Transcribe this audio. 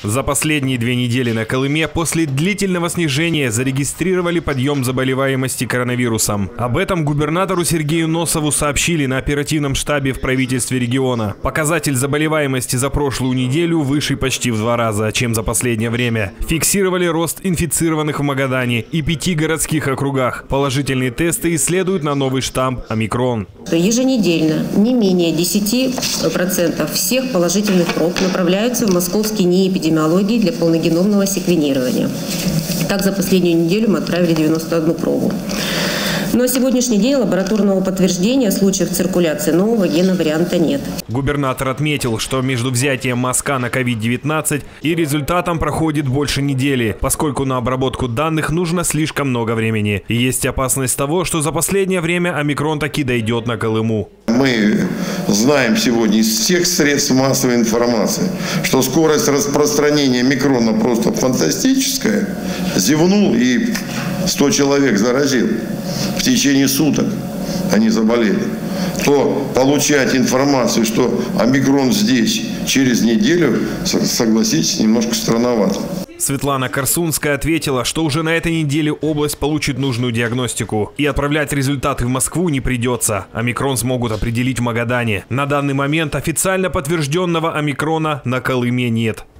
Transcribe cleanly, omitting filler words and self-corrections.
За последние 2 недели на Колыме после длительного снижения зарегистрировали подъем заболеваемости коронавирусом. Об этом губернатору Сергею Носову сообщили на оперативном штабе в правительстве региона. Показатель заболеваемости за прошлую неделю выше почти в 2 раза, чем за последнее время. Фиксировали рост инфицированных в Магадане и 5 городских округах. Положительные тесты исследуют на новый штамм омикрон. Еженедельно не менее 10% всех положительных проб направляются в московский НИИ эпидемиологии для полногеномного секвенирования. Так, за последнюю неделю мы отправили 91 пробу. Но на сегодняшний день лабораторного подтверждения случаев циркуляции нового геноварианта нет. Губернатор отметил, что между взятием мазка на COVID-19 и результатом проходит больше недели, поскольку на обработку данных нужно слишком много времени. И есть опасность того, что за последнее время омикрон таки дойдет на Колыму. Мы знаем сегодня из всех средств массовой информации, что скорость распространения омикрона просто фантастическая. Зевнул и 100 человек заразил. В течение суток они заболели. То получать информацию, что омикрон здесь через неделю, согласитесь, немножко странновато. Светлана Корсунская ответила, что уже на этой неделе область получит нужную диагностику. И отправлять результаты в Москву не придется. Омикрон смогут определить в Магадане. На данный момент официально подтвержденного омикрона на Колыме нет.